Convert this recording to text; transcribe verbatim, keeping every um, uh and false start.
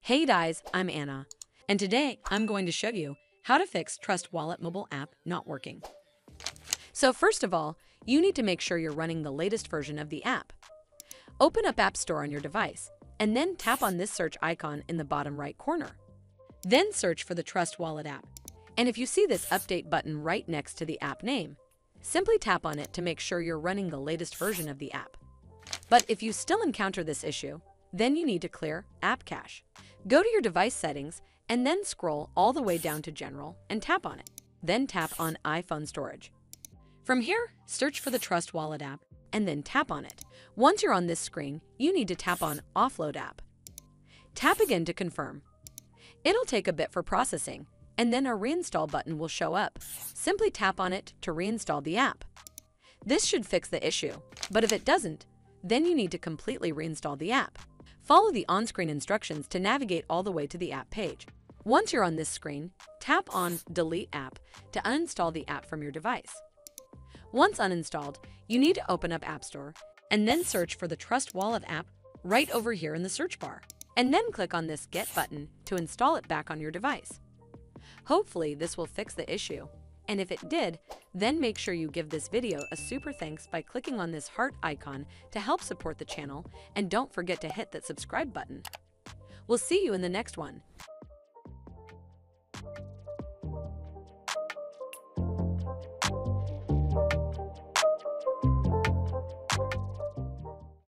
Hey guys, I'm Anna, and today I'm going to show you how to fix Trust Wallet mobile app not working. So first of all, you need to make sure you're running the latest version of the app. Open up App Store on your device, and then tap on this search icon in the bottom right corner. Then search for the Trust Wallet app, and if you see this update button right next to the app name, simply tap on it to make sure you're running the latest version of the app. But if you still encounter this issue, then you need to clear App Cache. Go to your device settings and then scroll all the way down to General and tap on it. Then tap on iPhone Storage. From here, search for the Trust Wallet app and then tap on it. Once you're on this screen, you need to tap on Offload App. Tap again to confirm. It'll take a bit for processing, and then a Reinstall button will show up. Simply tap on it to reinstall the app. This should fix the issue, but if it doesn't, then you need to completely reinstall the app. Follow the on-screen instructions to navigate all the way to the app page. Once you're on this screen, tap on Delete App to uninstall the app from your device. Once uninstalled, you need to open up App Store and then search for the Trust Wallet app right over here in the search bar, and then click on this Get button to install it back on your device. Hopefully this will fix the issue, and if it did, then make sure you give this video a super thanks by clicking on this heart icon to help support the channel, and don't forget to hit that subscribe button. We'll see you in the next one.